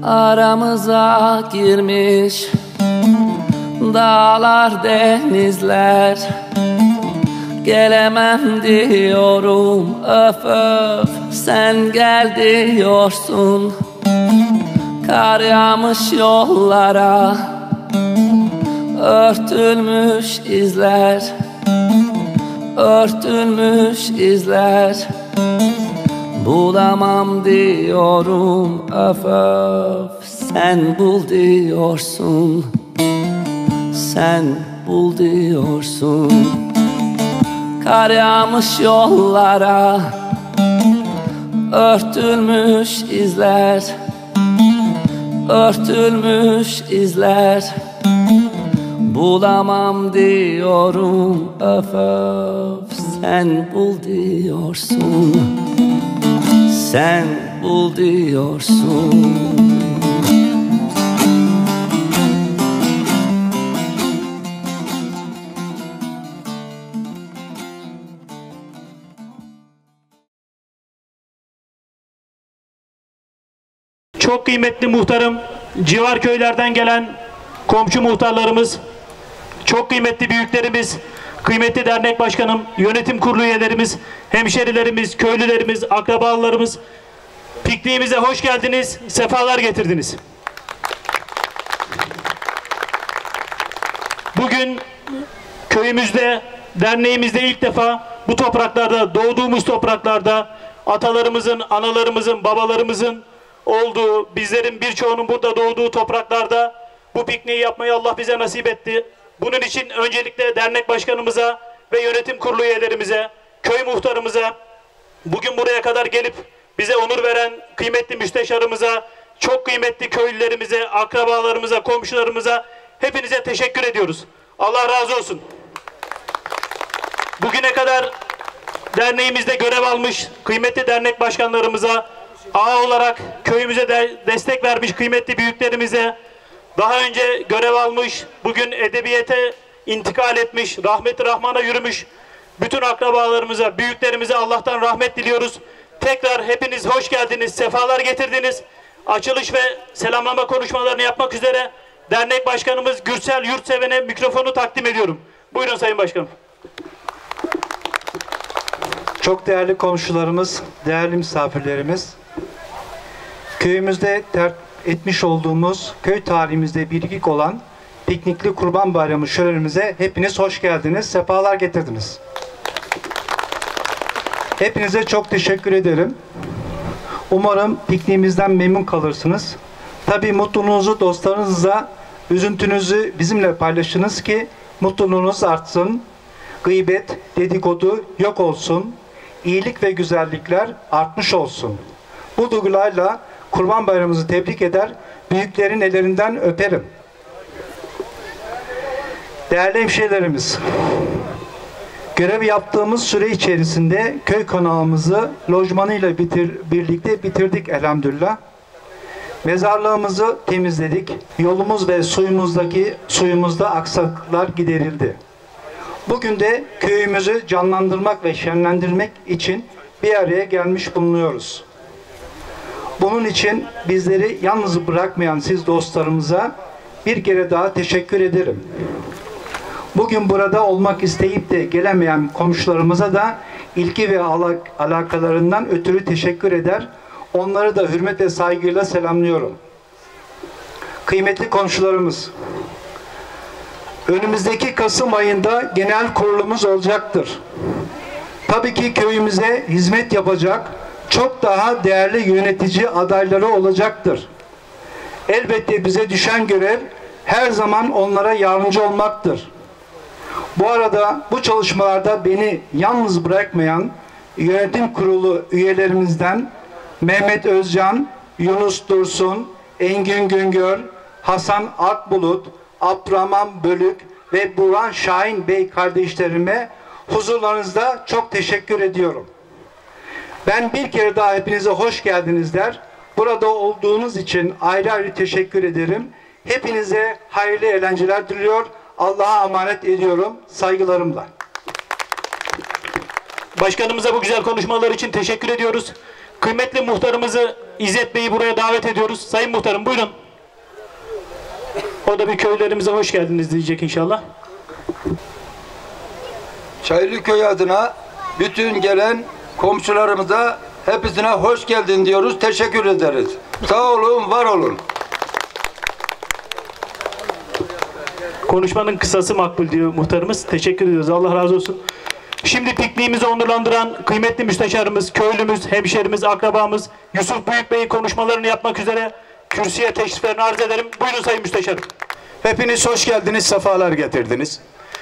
Aramıza girmiş dağlar, denizler. Gelemem diyorum, öf öf, sen gel diyorsun. Kar yağmış yollara, örtülmüş izler, örtülmüş izler. Bulamam diyorum, öf öf, sen bul diyorsun. Sen bul diyorsun. Kar yağmış yollara, örtülmüş izler, örtülmüş izler. Bulamam diyorum, öf öf, sen bul diyorsun. Sen bul diyorsun. Çok kıymetli muhtarım, civar köylerden gelen komşu muhtarlarımız, çok kıymetli büyüklerimiz, kıymetli dernek başkanım, yönetim kurulu üyelerimiz, hemşerilerimiz, köylülerimiz, akrabalarımız, pikniğimize hoş geldiniz, sefalar getirdiniz. Bugün köyümüzde, derneğimizde ilk defa bu topraklarda, doğduğumuz topraklarda atalarımızın, analarımızın, babalarımızın olduğu, bizlerin birçoğunun burada doğduğu topraklarda bu pikniği yapmayı Allah bize nasip etti. Bunun için öncelikle dernek başkanımıza ve yönetim kurulu üyelerimize, köy muhtarımıza, bugün buraya kadar gelip bize onur veren kıymetli müsteşarımıza, çok kıymetli köylülerimize, akrabalarımıza, komşularımıza, hepinize teşekkür ediyoruz. Allah razı olsun. Bugüne kadar derneğimizde görev almış kıymetli dernek başkanlarımıza, ağa olarak köyümüze de destek vermiş kıymetli büyüklerimize, daha önce görev almış, bugün edebiyete intikal etmiş, rahmet-i rahmana yürümüş bütün akrabalarımıza, büyüklerimize Allah'tan rahmet diliyoruz. Tekrar hepiniz hoş geldiniz, sefalar getirdiniz. Açılış ve selamlama konuşmalarını yapmak üzere dernek başkanımız Gürsel Yurtseven'e mikrofonu takdim ediyorum. Buyurun Sayın Başkanım. Çok değerli komşularımız, değerli misafirlerimiz, köyümüzde terk etmiş olduğumuz, köy tarihimizde biricik olan Piknikli Kurban Bayramı şölenimize hepiniz hoş geldiniz, sefalar getirdiniz. Hepinize çok teşekkür ederim. Umarım pikniğimizden memnun kalırsınız. Tabii mutluluğunuzu dostlarınızla, üzüntünüzü bizimle paylaşınız ki mutluluğunuz artsın, gıybet, dedikodu yok olsun, iyilik ve güzellikler artmış olsun. Bu duygularla Kurban Bayramımızı tebrik eder, büyüklerin ellerinden öperim. Değerli hemşehrilerimiz, görev yaptığımız süre içerisinde köy konağımızı lojmanıyla birlikte bitirdik elhamdülillah. Mezarlığımızı temizledik. Yolumuz ve suyumuzda aksaklıklar giderildi. Bugün de köyümüzü canlandırmak ve şenlendirmek için bir araya gelmiş bulunuyoruz. Bunun için bizleri yalnız bırakmayan siz dostlarımıza bir kere daha teşekkür ederim. Bugün burada olmak isteyip de gelemeyen komşularımıza da ilgi ve alakalarından ötürü teşekkür eder. Onları da hürmet ve saygıyla selamlıyorum. Kıymetli komşularımız, önümüzdeki Kasım ayında genel kurulumuz olacaktır. Tabii ki köyümüze hizmet yapacak çok daha değerli yönetici adayları olacaktır. Elbette bize düşen görev her zaman onlara yardımcı olmaktır. Bu arada bu çalışmalarda beni yalnız bırakmayan yönetim kurulu üyelerimizden Mehmet Özcan, Yunus Dursun, Engin Güngör, Hasan Akbulut, Abdurrahman Bölük ve Burhan Şahin Bey kardeşlerime huzurlarınızda çok teşekkür ediyorum. Ben bir kere daha hepinize hoş geldiniz der. Burada olduğunuz için ayrı ayrı teşekkür ederim. Hepinize hayırlı eğlenceler diliyor. Allah'a emanet ediyorum. Saygılarımla. Başkanımıza bu güzel konuşmalar için teşekkür ediyoruz. Kıymetli muhtarımızı İzzet Bey'i buraya davet ediyoruz. Sayın Muhtarım buyurun. O da bir köylerimize hoş geldiniz diyecek inşallah. Çaylıköy adına bütün gelen komşularımıza hepsine hoş geldin diyoruz. Teşekkür ederiz. Sağ olun, var olun. Konuşmanın kısası makbul diyor muhtarımız. Teşekkür ediyoruz. Allah razı olsun. Şimdi pikniğimizi onurlandıran kıymetli müsteşarımız, köylümüz, hemşerimiz, akrabamız Yusuf Büyük Bey'in konuşmalarını yapmak üzere kürsüye teşriflerini arz ederim. Buyurun Sayın Müsteşarım. Hepiniz hoş geldiniz, sefalar getirdiniz.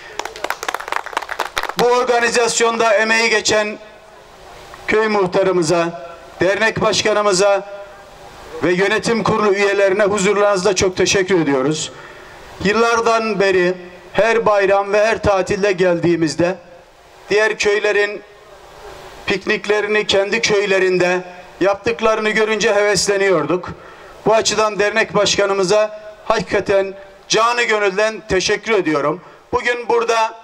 Bu organizasyonda emeği geçen köy muhtarımıza, dernek başkanımıza ve yönetim kurulu üyelerine huzurlarınızda çok teşekkür ediyoruz. Yıllardan beri her bayram ve her tatilde geldiğimizde diğer köylerin pikniklerini kendi köylerinde yaptıklarını görünce hevesleniyorduk. Bu açıdan dernek başkanımıza hakikaten canı gönülden teşekkür ediyorum. Bugün burada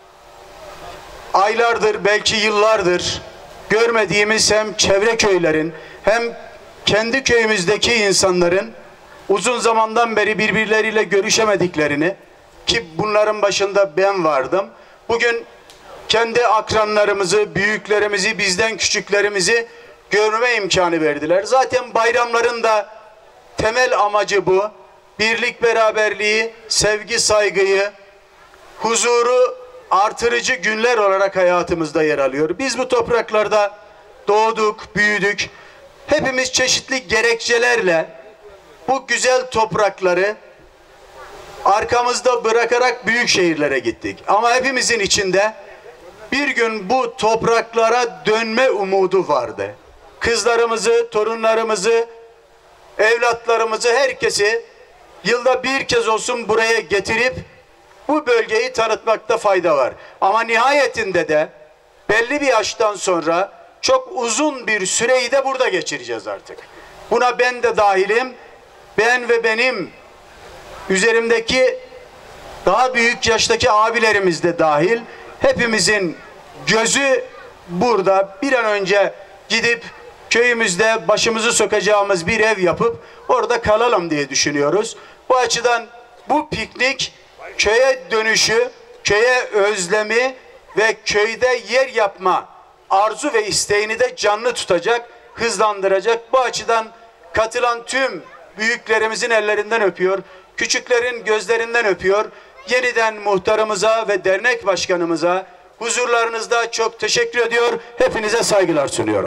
aylardır, belki yıllardır görmediğimiz hem çevre köylerin hem kendi köyümüzdeki insanların uzun zamandan beri birbirleriyle görüşemediklerini, ki bunların başında ben vardım, bugün kendi akranlarımızı, büyüklerimizi, bizden küçüklerimizi görme imkanı verdiler. Zaten bayramların da temel amacı bu. Birlik, beraberliği, sevgi, saygıyı, huzuru artırıcı günler olarak hayatımızda yer alıyor. Biz bu topraklarda doğduk, büyüdük. Hepimiz çeşitli gerekçelerle bu güzel toprakları arkamızda bırakarak büyük şehirlere gittik. Ama hepimizin içinde bir gün bu topraklara dönme umudu vardı. Kızlarımızı, torunlarımızı, evlatlarımızı, herkesi yılda bir kez olsun buraya getirip bu bölgeyi tanıtmakta fayda var. Ama nihayetinde de belli bir yaştan sonra çok uzun bir süreyi de burada geçireceğiz artık. Buna ben de dahilim. Ben ve benim üzerimdeki daha büyük yaştaki abilerimiz de dahil. Hepimizin gözü burada. Bir an önce gidip köyümüzde başımızı sokacağımız bir ev yapıp orada kalalım diye düşünüyoruz. Bu açıdan bu piknik köye dönüşü, köye özlemi ve köyde yer yapma arzu ve isteğini de canlı tutacak, hızlandıracak. Bu açıdan katılan tüm büyüklerimizin ellerinden öpüyor, küçüklerin gözlerinden öpüyor. Yeniden muhtarımıza ve dernek başkanımıza huzurlarınızda çok teşekkür ediyor. Hepinize saygılar sunuyorum.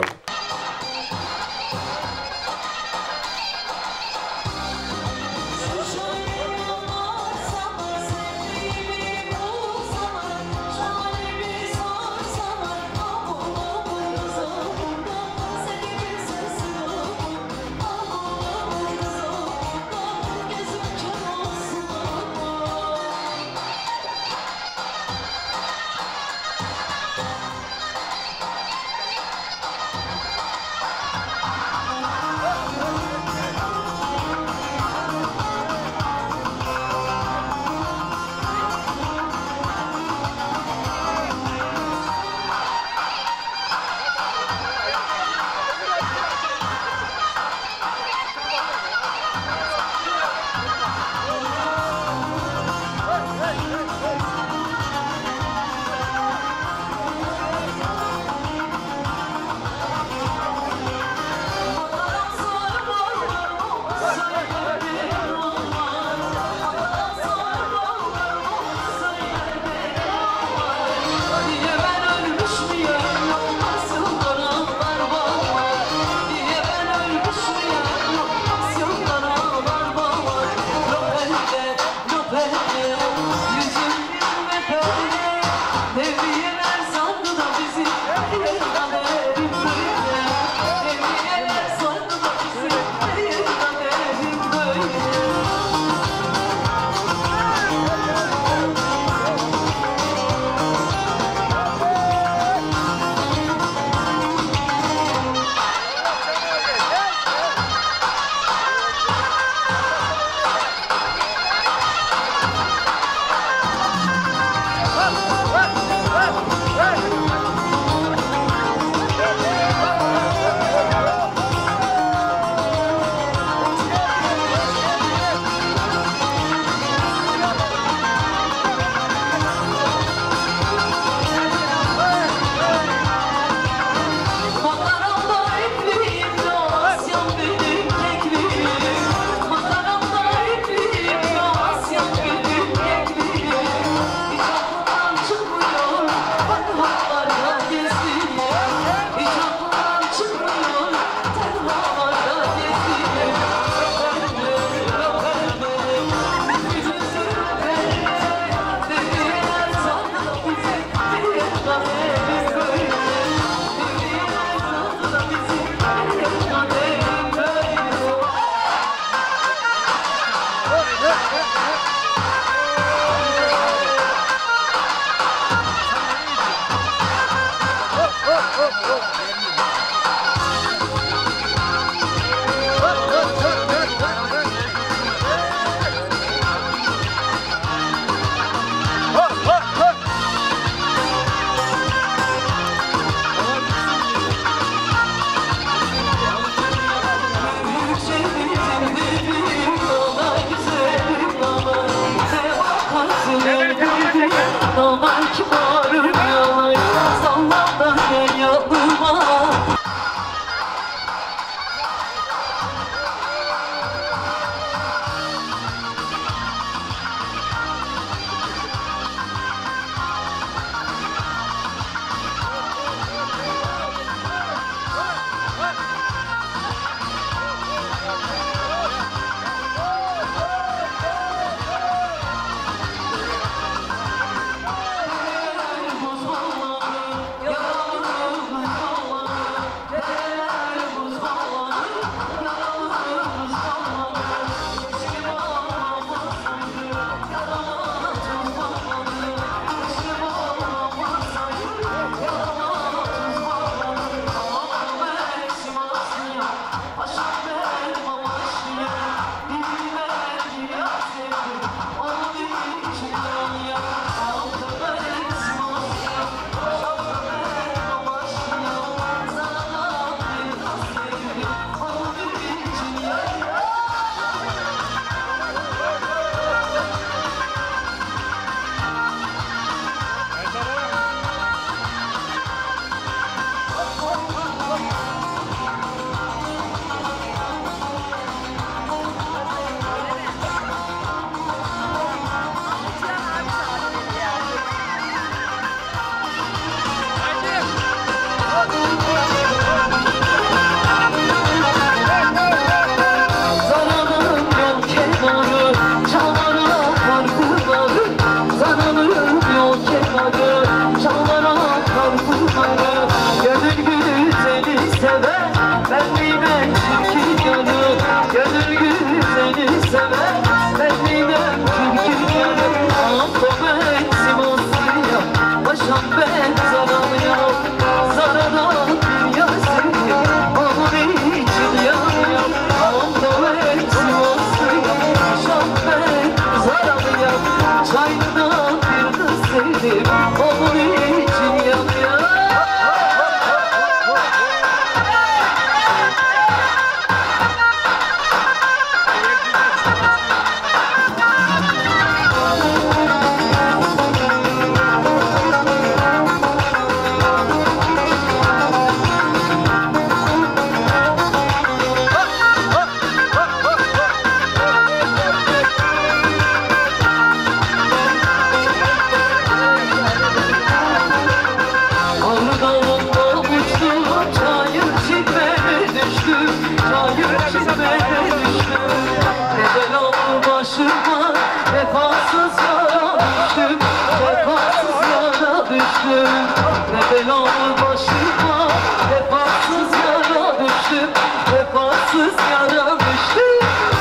başıma vefasız yara düştüm, vefasız yara düştüm. Ne belalı başıma vefasız yara düştüm, vefasız yara düştüm.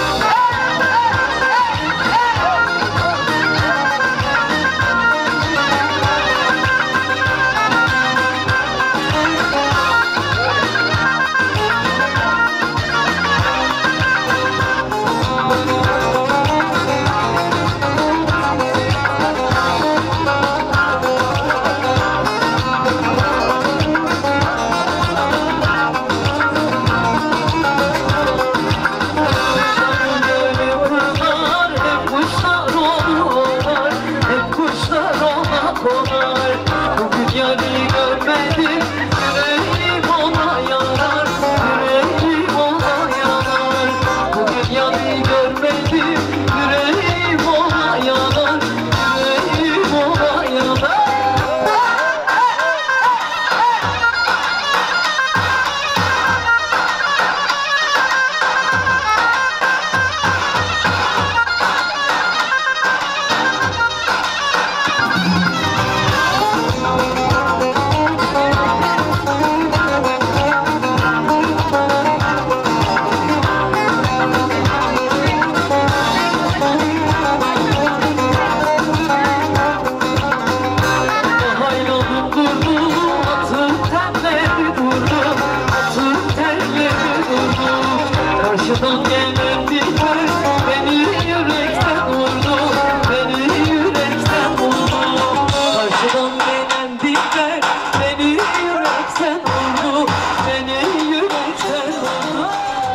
Karşıdan gelen dilber beni yürekten vurdu, beni yürekten vurdu. Karşıdan gelen dilber beni yürekten vurdu, beni yürekten vurdu.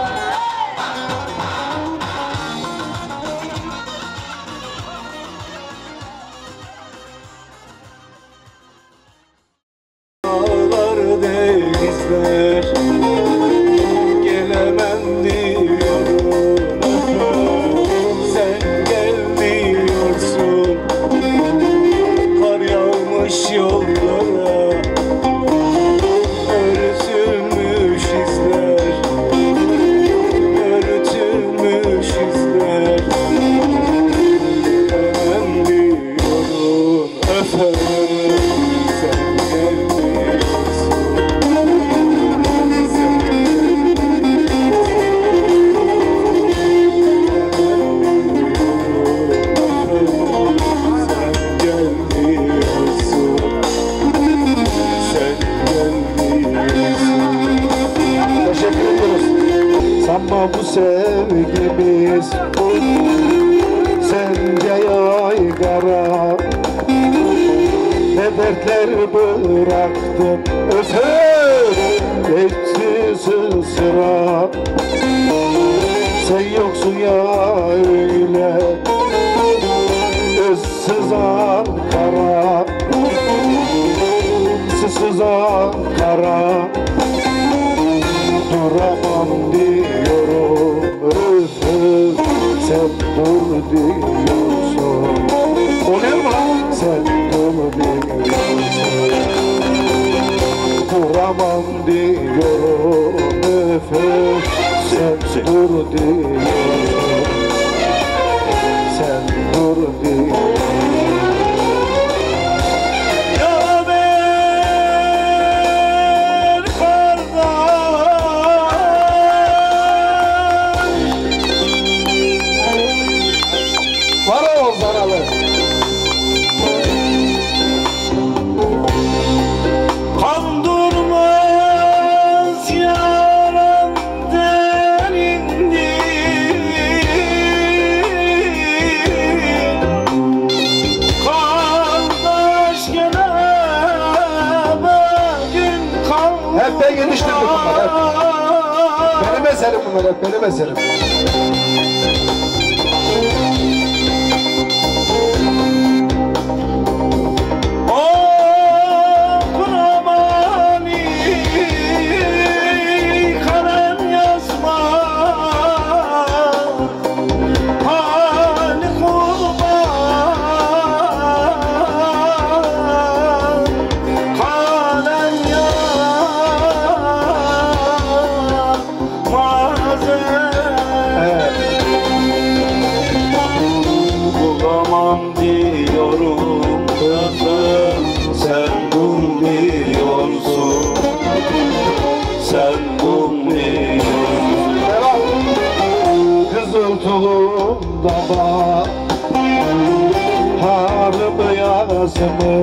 Dağlar denizler gelemem diyorum, sen gel diyorsun. Kar yağmış yollara, örtülmüş izler, örtülmüş izler. Gelemem diyorum efendim, sen gel diyorsun. Teşekkür ediyoruz. Sanma bu sevgimiz sence yaygara. Ne dertler bıraktın öter eksiz sıra. Sen yoksun ya öyle ıssız Ankara, ıssız Ankara. Duramam diyorum öf öf, sen dur diyorsun. O ne var? Sen dur diyorsun. Duramam diyorum öf öf, sen dur diyorsun. Sen dur diyorsun. Var ol zaralı. Kan durmaz yaram derindir, kardeş geleme gün kalmaz. Hep ben geliştirdim bunları. Benim eserim bunlar, hep benim eserim. Çalamam diyorum kızım, sen bulmuyorsun, sen bulmuyorsun. Kızıl tulumda bak, harımı yazımı,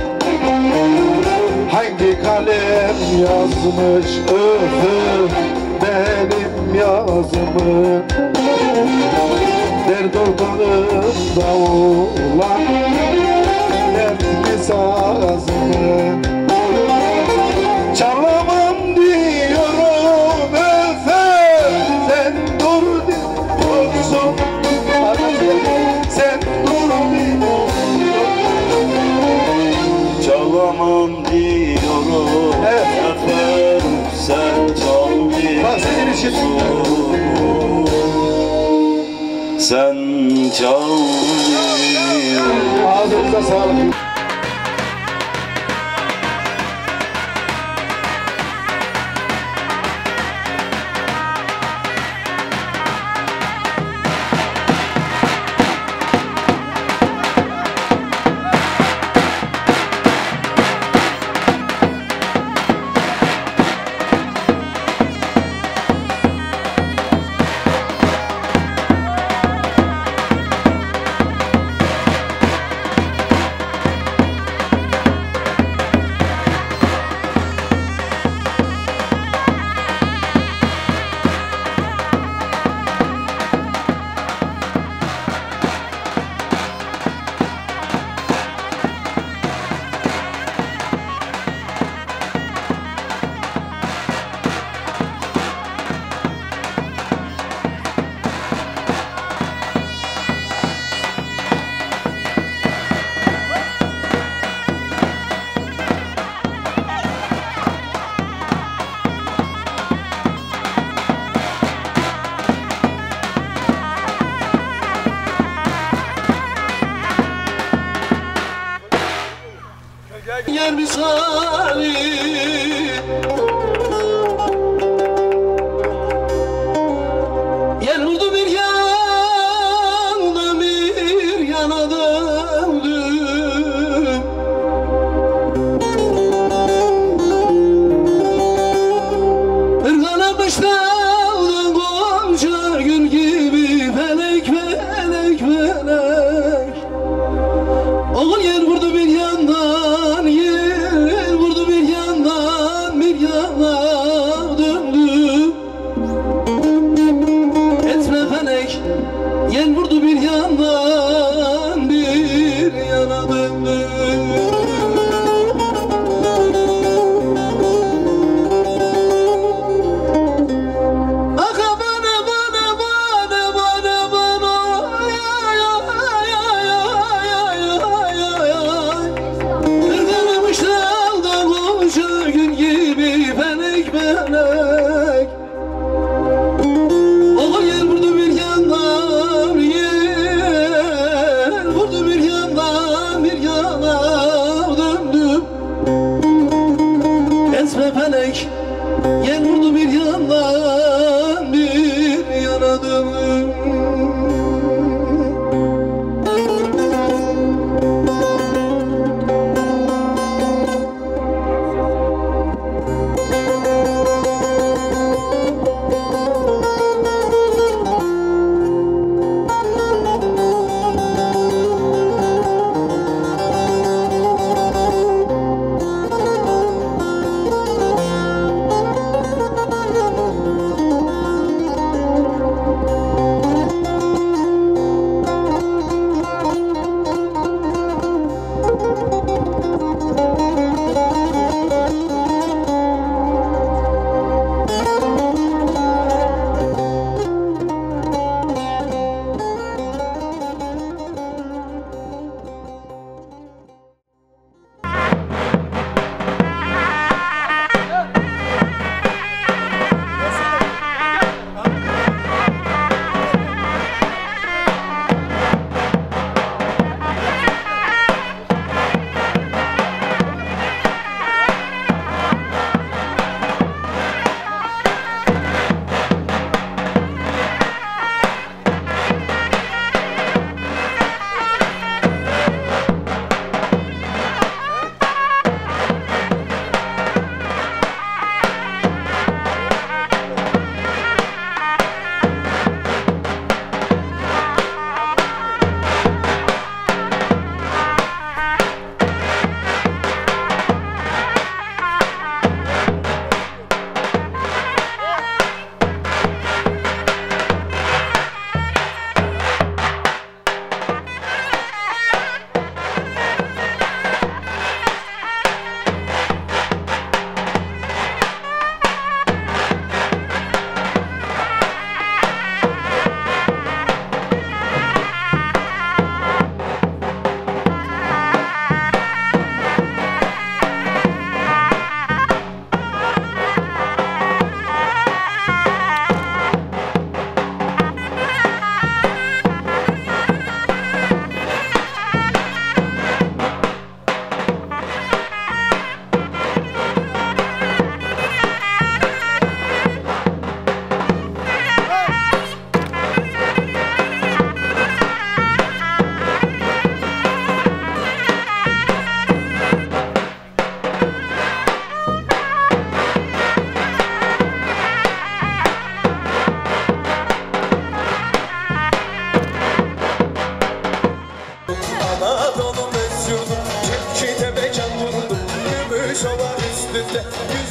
hangi kalem yazmış öfür benim yazımı. Dert ortağımda olan dertli sazımı. Çalamam diyorum öfer, sen dur diyorsun, sen dur diyorsun. Çalamam diyorum öfer, sen çal diyorsun, sen çal diyorsun. Ağzınıza sağlık. Yer misali yer vurdu bir yana bir yana döndüm. Irgalamış dağdan gonca gül gibi felek felek felek. Oğul yer vurdu bir yandan, yer vurdu bir yandan.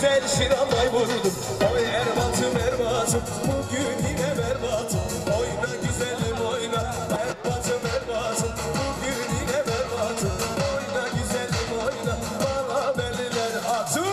güzel şiranay vurdum. Oy Erbat'ım Erbat'ım bugün yine berbatım. Oyna güzelim oyna Erbat'ım Erbat'ım bugün yine berbatım. Oyna güzelim oyna bana belliler atım.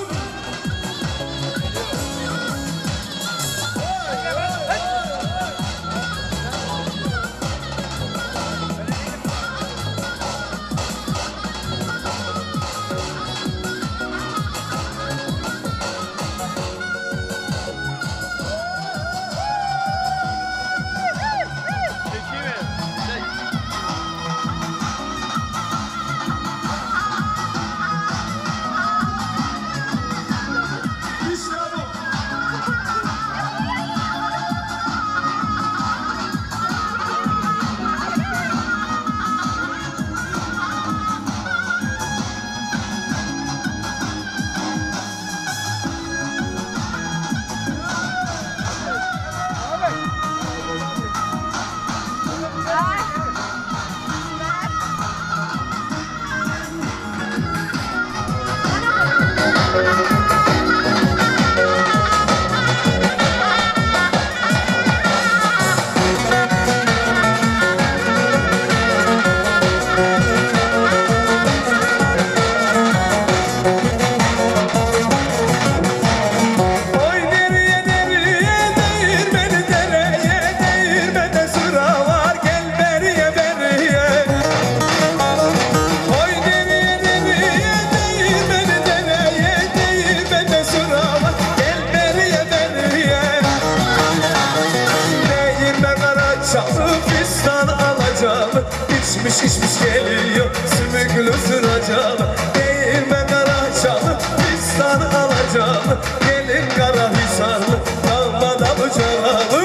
İçmiş geliyor sümüklü sıracalı. Değirmen kara çalı fistan alacalı. Gelin kara hisarlı dalmada bıçalı.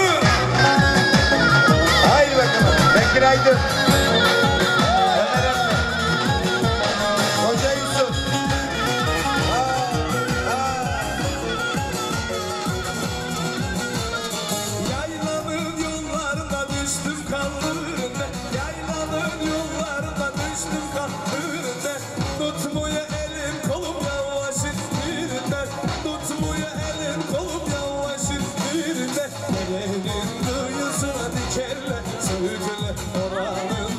Haydi bakalım Bekir Aydın, Ömer Emre, Hoca Yusuf. Yaylanın yollarına düştüm kaldırımda. Yaylanın yollarına düştüm kaldırımda. Tutmuyor elim kolum yavaşın birinden. Tutmuyor elim kolum yavaşın birinden. Nerenin duyusuna dikerler, söğütüler oranın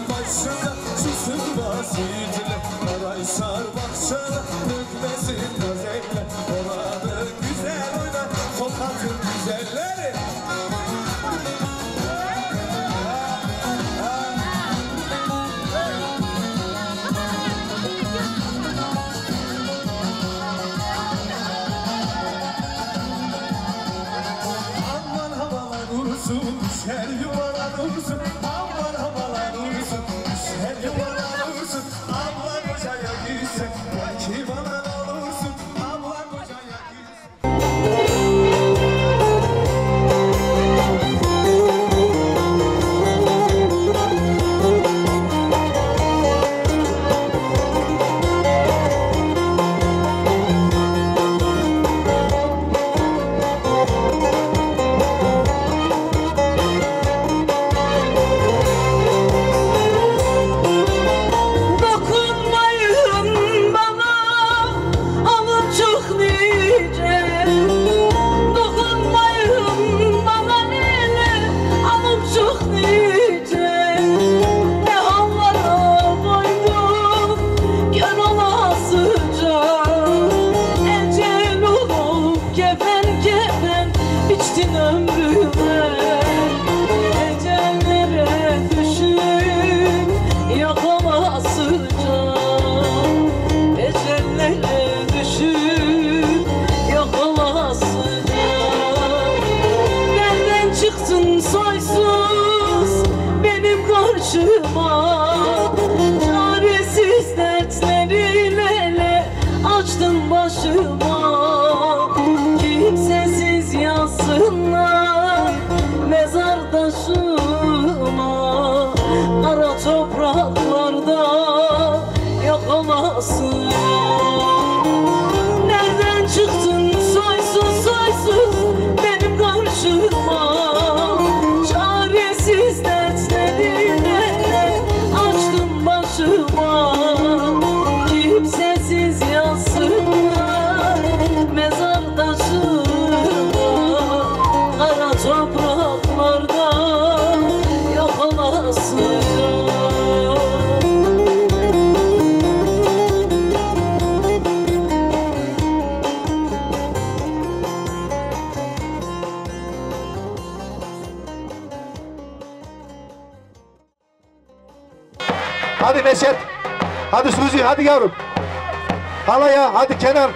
Hadi Neşet. Hadi Suzi, hadi yavrum. Halaya, hadi Kenan.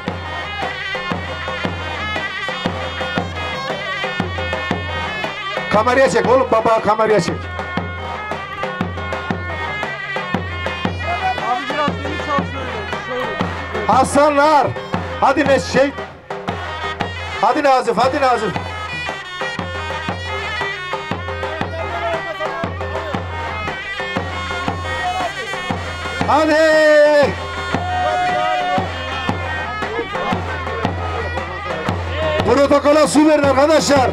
Kameraya çek oğlum, baba kameraya çek. Abi biraz beni sal şöyle. Aslanlar. Hadi Neşet. Hadi Nazif, hadi Nazif. Hadi. Protokola su verin arkadaşlar.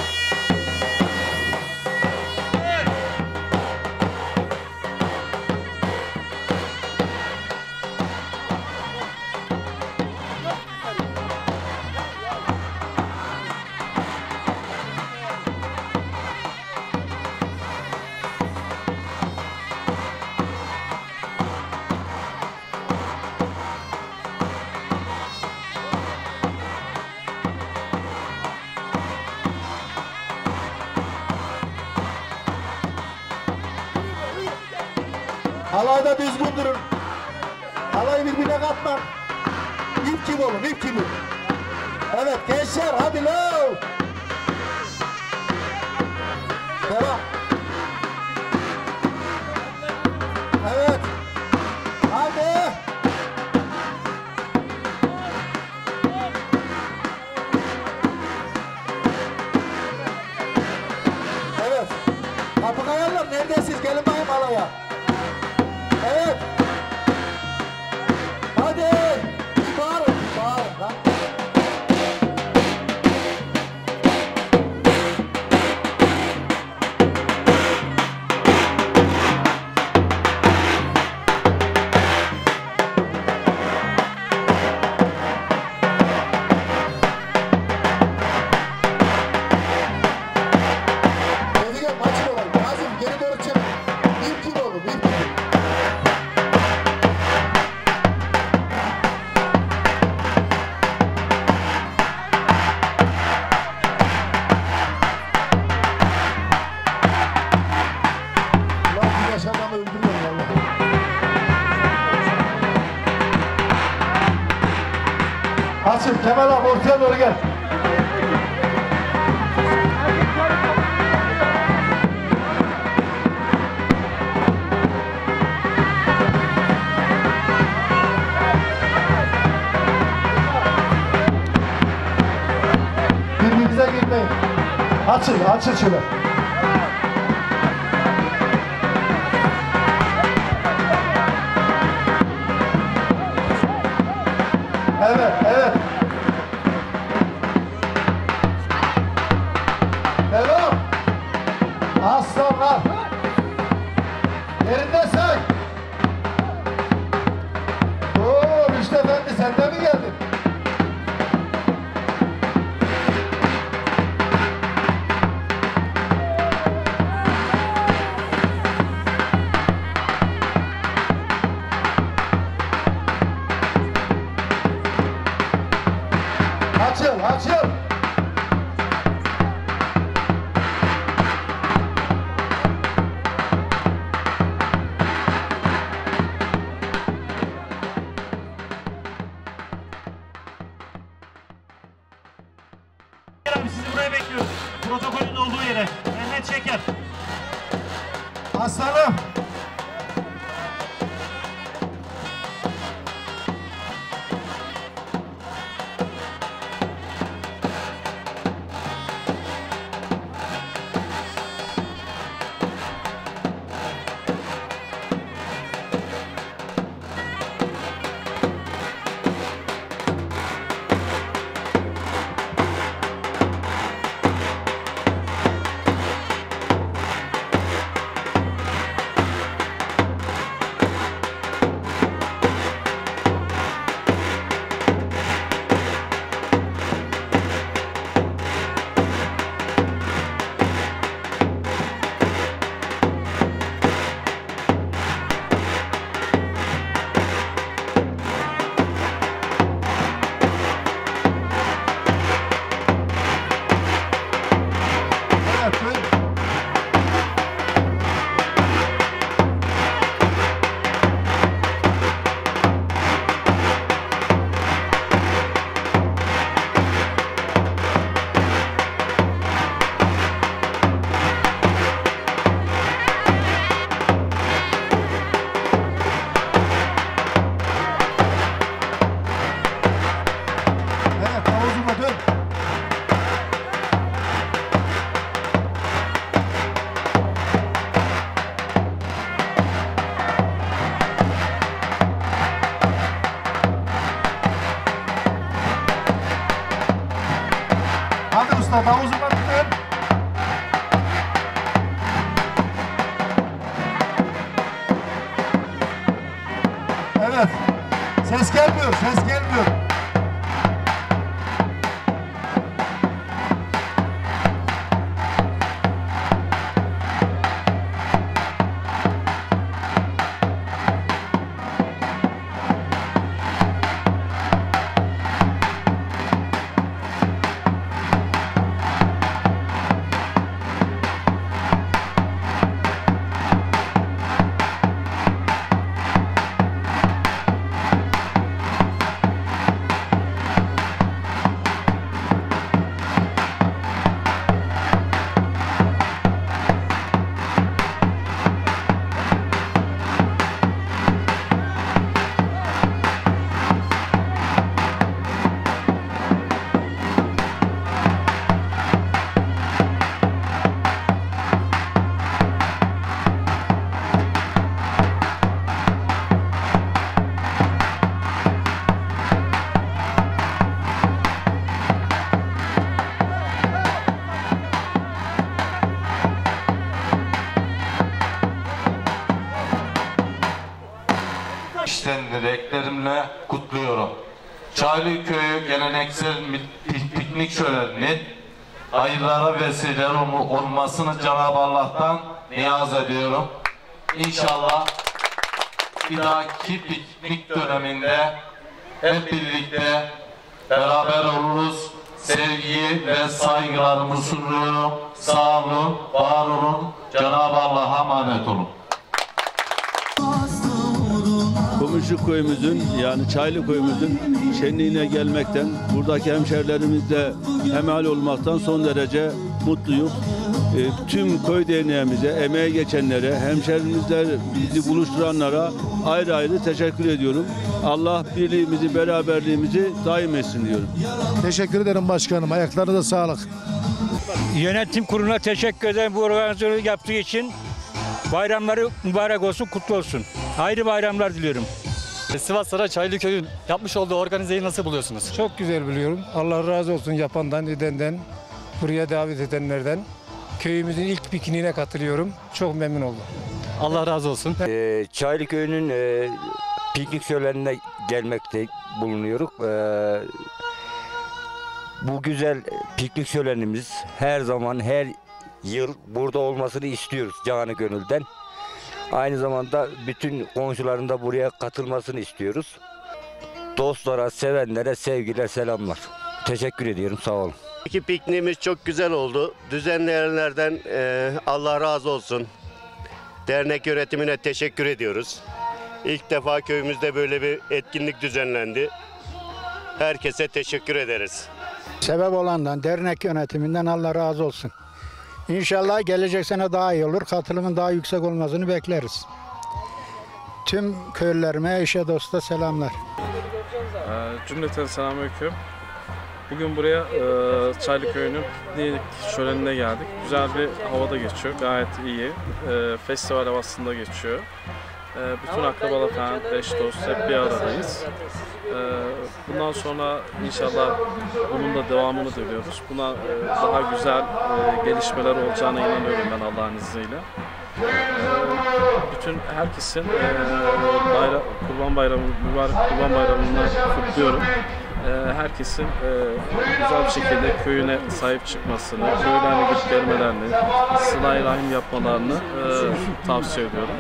Halayda düzgün durun. Halayı birbirine katma. İp gibi olun, ip gibi. Evet gençler, hadi lo. Devam. Evet. Hadi. Evet. Kapı kayanlar neredesiniz? Gelin bakayım halaya. Evet. Hadi. Bağırın. Bağırın lan. Özgür maçı olalım. Nazım geri doğru çık. Bir kim olur? Bir kim. Ulan güneş adamı öldürüyor vallahi. Asif, Kemal abi ortaya doğru gel. Birbirinize girmeyin. Açıl, açıl şöyle. Evet, evet. Devam. Aslanlar. Yerinde say. Oo, Rüştü Efendi sen de mi geldin? Açıl, açıl. Abi sizi buraya bekliyoruz. Protokolün olduğu yere. Mehmet Şeker. Aslanım. Evet. Ses gelmiyor, ses gelmiyor. İşten dileklerimle kutluyorum. Çaylıköy'ü geleneksel piknik şöleninin hayırlara vesile olmasını Cenab-ı Allah'tan niyaz ediyorum. İnşallah bir dahaki piknik döneminde hep birlikte beraber oluruz. Sevgiyi ve saygılarımı sunuyorum. Sağ olun, var olun. Cenab-ı Allah'a emanet olun. Komşu köyümüzün yani Çaylı köyümüzün şenliğine gelmekten, buradaki hemşerilerimizle hemhal olmaktan son derece mutluyum. Tüm köy derneğimize, emeğe geçenlere, hemşerilerimizle bizi buluşturanlara ayrı ayrı teşekkür ediyorum. Allah birliğimizi, beraberliğimizi daim etsin diyorum. Teşekkür ederim başkanım. Ayaklarınıza sağlık. Yönetim kuruluna teşekkür ederim bu organizasyonu yaptığı için. Bayramları mübarek olsun, kutlu olsun. Hayırlı bayramlar diliyorum. Sivas Saray Çaylıköy'ün yapmış olduğu organizeyi nasıl buluyorsunuz? Çok güzel biliyorum. Allah razı olsun yapandan, edenden, buraya davet edenlerden. Köyümüzün ilk pikniğine katılıyorum. Çok memnun oldum. Allah razı olsun. Çaylıköy'ün piknik şölenine gelmekte bulunuyoruz. Bu güzel piknik şölenimiz her zaman, her yıl burada olmasını istiyoruz canı gönülden. Aynı zamanda bütün komşuların da buraya katılmasını istiyoruz. Dostlara, sevenlere sevgiler, selamlar. Teşekkür ediyorum, sağ olun. İki pikniğimiz çok güzel oldu. Düzenleyenlerden Allah razı olsun. Dernek yönetimine teşekkür ediyoruz. İlk defa köyümüzde böyle bir etkinlik düzenlendi. Herkese teşekkür ederiz. Sebep olandan, dernek yönetiminden Allah razı olsun. İnşallah gelecek sene daha iyi olur. Katılımın daha yüksek olmasını bekleriz. Tüm köylülerime, eşe dosta selamlar. Cümleten selamünaleyküm. Bugün buraya Çaylıköy'ünün piknik şölenine geldik. Güzel bir havada geçiyor. Gayet iyi. Festival havasında geçiyor. Bütün akrabalar falan, eş dost hep bir aradayız. Bundan sonra inşallah bunun da devamını diliyoruz. Buna daha güzel gelişmeler olacağına inanıyorum ben Allah'ın izniyle. Bütün herkesin Kurban Bayramı, mübarek Kurban Bayramı'nı kutluyorum. Herkesin güzel bir şekilde köyüne sahip çıkmasını, köylerine gidip gelmelerini, sıla-i rahim yapmalarını tavsiye ediyorum.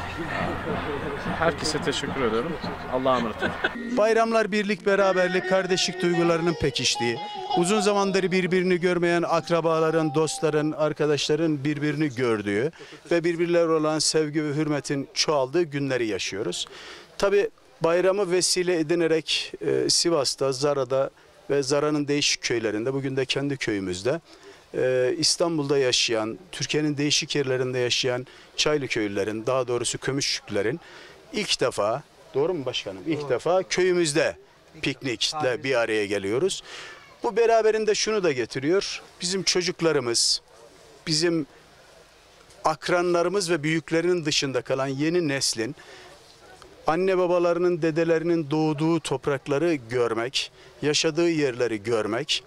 Herkese teşekkür ediyorum. Allah'a emanet olun. Bayramlar birlik, beraberlik, kardeşlik duygularının pekiştiği, uzun zamandır birbirini görmeyen akrabaların, dostların, arkadaşların birbirini gördüğü ve birbirlerine olan sevgi ve hürmetin çoğaldığı günleri yaşıyoruz. Tabii bayramı vesile edinerek Sivas'ta, Zara'da ve Zara'nın değişik köylerinde, bugün de kendi köyümüzde, İstanbul'da yaşayan, Türkiye'nin değişik yerlerinde yaşayan Çaylıköylülerin, daha doğrusu Kömüşlüklerin ilk defa, doğru mu başkanım? İlk defa köyümüzde piknikle bir araya geliyoruz. Bu beraberinde şunu da getiriyor. Bizim çocuklarımız, bizim akranlarımız ve büyüklerinin dışında kalan yeni neslin anne babalarının, dedelerinin doğduğu toprakları görmek, yaşadığı yerleri görmek,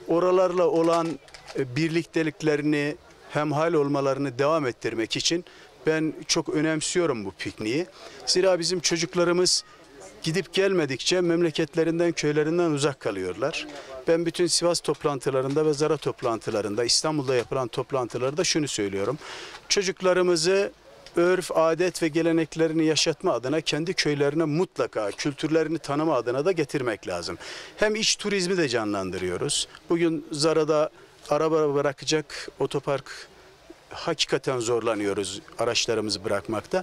oralarla olan birlikteliklerini, hemhal olmalarını devam ettirmek için ben çok önemsiyorum bu pikniği. Zira bizim çocuklarımız gidip gelmedikçe memleketlerinden, köylerinden uzak kalıyorlar. Ben bütün Sivas toplantılarında ve Zara toplantılarında, İstanbul'da yapılan toplantılarda şunu söylüyorum. Çocuklarımızı örf, adet ve geleneklerini yaşatma adına kendi köylerine mutlaka kültürlerini tanıma adına da getirmek lazım. Hem iç turizmi de canlandırıyoruz. Bugün Zara'da araba bırakacak otopark hakikaten zorlanıyoruz araçlarımızı bırakmakta.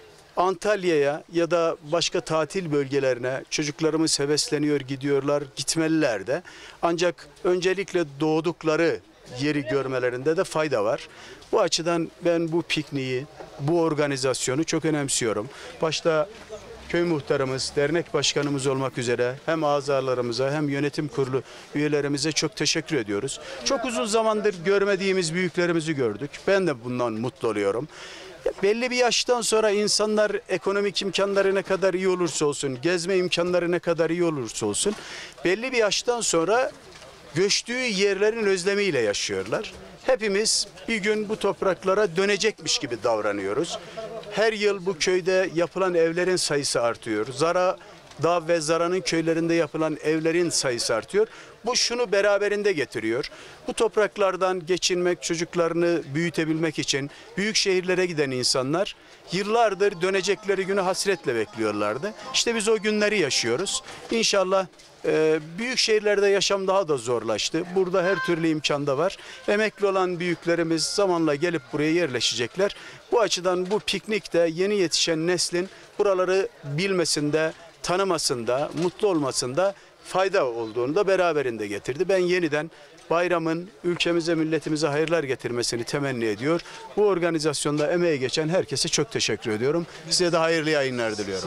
Antalya'ya ya da başka tatil bölgelerine çocuklarımız hevesleniyor, gidiyorlar, gitmeliler de. Ancak öncelikle doğdukları yeri görmelerinde de fayda var. Bu açıdan ben bu pikniği, bu organizasyonu çok önemsiyorum. Başta köy muhtarımız, dernek başkanımız olmak üzere hem azalarımıza hem yönetim kurulu üyelerimize çok teşekkür ediyoruz. Çok uzun zamandır görmediğimiz büyüklerimizi gördük. Ben de bundan mutlu oluyorum. Belli bir yaştan sonra insanlar ekonomik imkanları ne kadar iyi olursa olsun, gezme imkanları ne kadar iyi olursa olsun, belli bir yaştan sonra göçtüğü yerlerin özlemiyle yaşıyorlar. Hepimiz bir gün bu topraklara dönecekmiş gibi davranıyoruz. Her yıl bu köyde yapılan evlerin sayısı artıyor. Zara Dağ ve Zara'nın köylerinde yapılan evlerin sayısı artıyor. Bu şunu beraberinde getiriyor. Bu topraklardan geçinmek, çocuklarını büyütebilmek için büyük şehirlere giden insanlar yıllardır dönecekleri günü hasretle bekliyorlardı. İşte biz o günleri yaşıyoruz. İnşallah büyük şehirlerde yaşam daha da zorlaştı. Burada her türlü imkan da var. Emekli olan büyüklerimiz zamanla gelip buraya yerleşecekler. Bu açıdan bu piknikte yeni yetişen neslin buraları bilmesinde, tanımasında, mutlu olmasında fayda olduğunu da beraberinde getirdi. Ben yeniden bayramın ülkemize, milletimize hayırlar getirmesini temenni ediyor. Bu organizasyonda emeği geçen herkese çok teşekkür ediyorum. Size de hayırlı yayınlar diliyorum.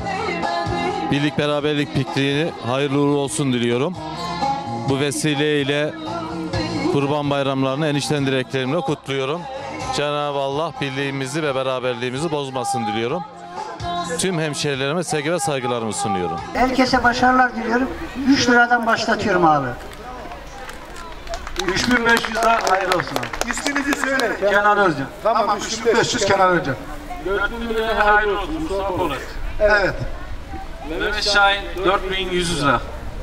Birlik beraberlik pikniği hayırlı uğurlu olsun diliyorum. Bu vesileyle Kurban Bayramlarını enişten dileklerimle kutluyorum. Cenab-ı Allah birliğimizi ve beraberliğimizi bozmasın diliyorum. Tüm hemşehrilerime sevgi ve saygılarımı sunuyorum. Herkese başarılar diliyorum. 3 liradan başlatıyorum abi. 3500 daha hayırlı olsun abi. İsminizi söyle. Kenan Özcan. Tamam 3500 Kenan Özcan. 4000 liraya hayırlı olsun Mustafa Polat. Evet. Mehmet Şahin 4100 lira.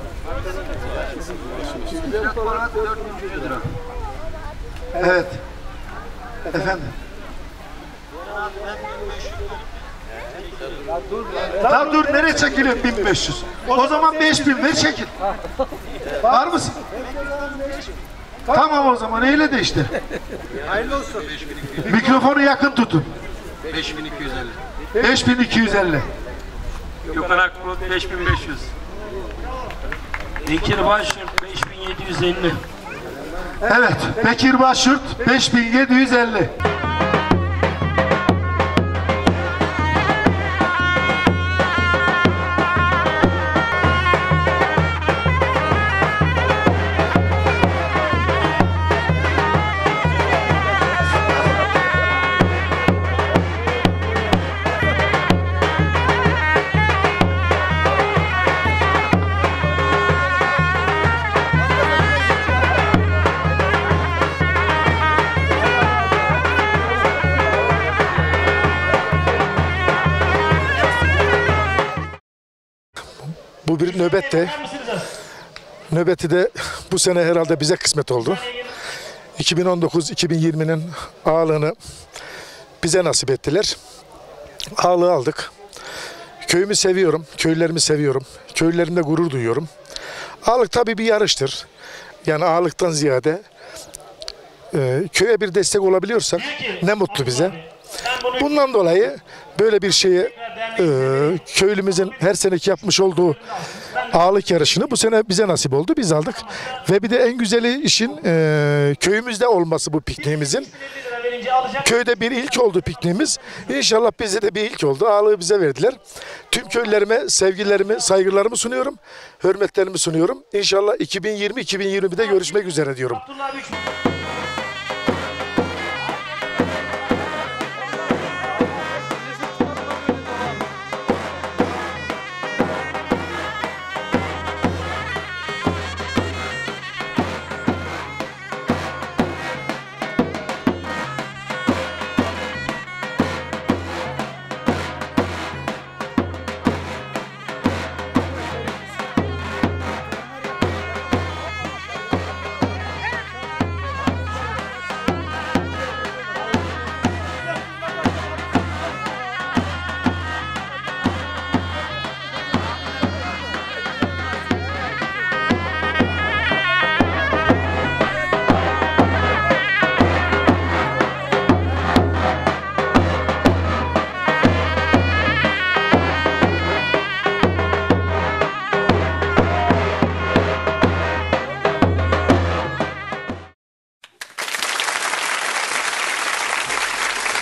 Evet. Efendim. Tamam dur nereye çekiliyor 1500? O zaman 5000 ver çekil. Var mısın? Tamam o zaman öyle de işte. Hayırlı olsun. Mikrofonu yakın tutun. 5250. 5250. Gökhan Akbulut 5500. Bekir Başyurt 5750. Evet, Bekir Başyurt 5750. Bu bir nöbette. Nöbeti de bu sene herhalde bize kısmet oldu. 2019-2020'nin ağalığını bize nasip ettiler. Ağalığı aldık. Köyümü seviyorum, köylerimi seviyorum. Köylerimde gurur duyuyorum. Ağalık tabii bir yarıştır. Yani ağalıktan ziyade köye bir destek olabiliyorsak ne mutlu bize. Bundan dolayı böyle bir şeyi köylümüzün her seneki yapmış olduğu ağalık yarışını bu sene bize nasip oldu. Biz aldık. Ve bir de en güzeli işin köyümüzde olması bu pikniğimizin. Köyde bir ilk oldu pikniğimiz. İnşallah bize de bir ilk oldu. Ağalığı bize verdiler. Tüm köylerime sevgilerimi, saygılarımı sunuyorum. Hürmetlerimi sunuyorum. İnşallah 2020-2021'de görüşmek üzere diyorum.